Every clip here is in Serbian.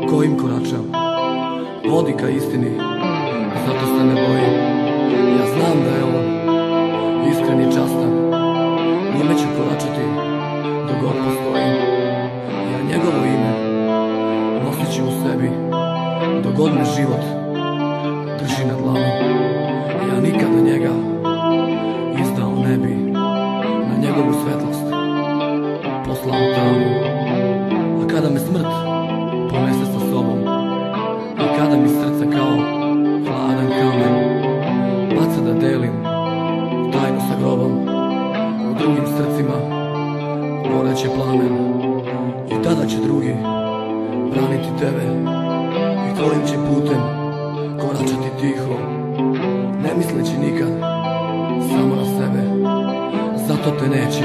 kojim koračam vodi ka istini, zato se ne bojim. Ja znam da je on iskren i častan, njime ću koračati dok god postojim. Ja njegovo ime nosit ću u sebi dok god me život drži na dlanu. Ja nikada njega izdao ne bi, na njegovu svetlost poslao tamu. A kada me smrt ponese sa sobom i kada mi srce kao hladan kamen baca da delim tajnu sa grobom, u drugim srcima goreće plamen. I tada će drugi braniti tebe i tvojim će putem koračati tiho, ne misleći nikad samo na sebe, zato te neće.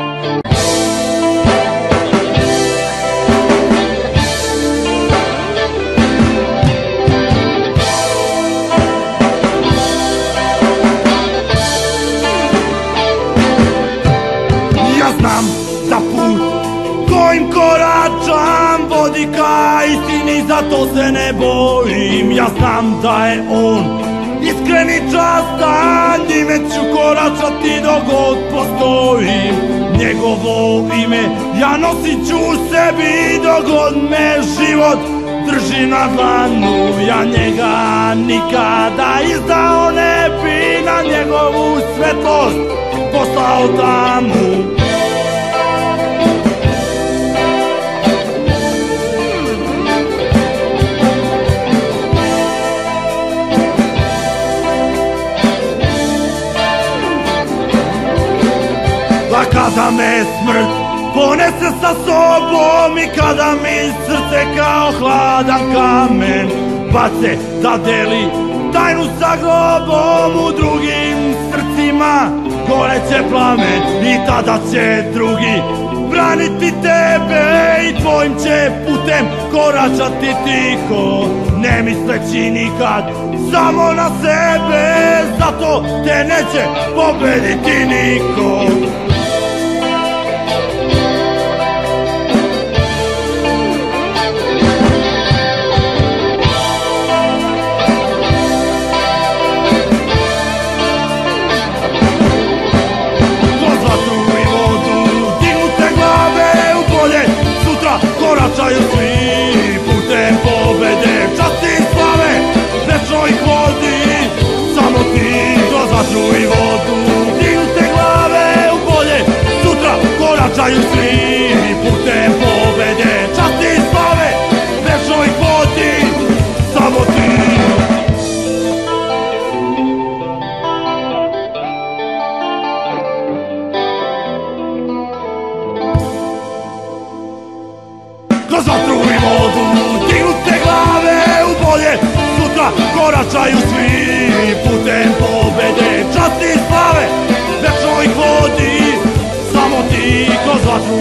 Znam da put kojim koračam vodi ka istini, zato se ne bojim. Ja znam da je on iskren i častan, njime ću koračati dok god postojim. Njegovo ime ja nosit ću u sebi dok god me život drži na dlanu. Ja njega nikada izdao ne bi, na njegovu svetlost poslao tamu. Kada me smrt ponese sa sobom i kada mi srce kao hladan kamen bace da deli tajnu sa grobom, u drugim srcima goreće plamen. I tada će drugi braniti tebe i tvojim će putem koračati tiho, ne misleći nikad samo na sebe, zato te neće pobediti niko. Koračaju svi putem pobede, časti i slave, večno ih vodi samo ti. Kroz vatru i vodu dignute glave u bolje sutra. Koračaju svi putem pobede, časti i slave, večno ih vodi samo ti. Kroz vatru i vodu dignute glave u bolje sutra. Koračaju svi putem pobede, časti i slave, večno ih vodi samo ti. Kroz vatru